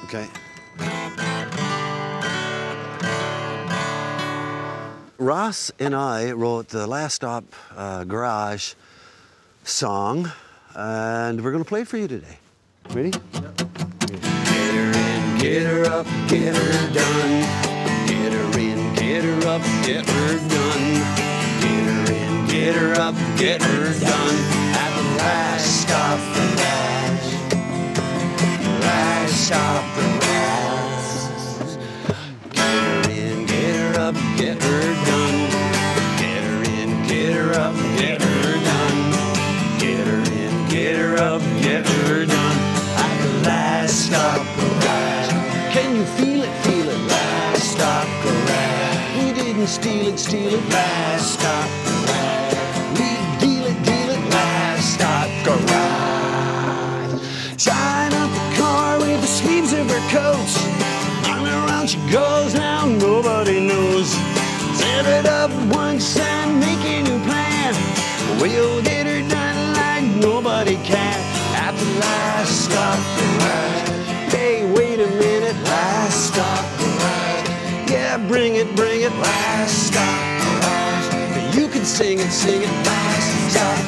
Okay. Ross and I wrote the Last Stop Garage song, and we're gonna play it for you today. Ready? Yep. Get her in, get her up, get her done. Get her in, get her up, get her done. Get her in, get her up, get her done. At the last stop garage. Last stop garage. Get her in, get her up, get her done. Get her in, get her up, get her done. Get her in, get her up, get her done. At the last stop garage. Can you feel it, feel it? Last stop garage. We didn't steal it, last stop garage. We deal it, last stop garage. Shine up the car with the sleeves of her coats. On around she goes, now nobody knows. Set it up once and make a new plan. We'll get her done like nobody can. At the last stop garage. Hey, wait a minute, last stop garage. Yeah, bring it, last stop garage. You can sing it, last stop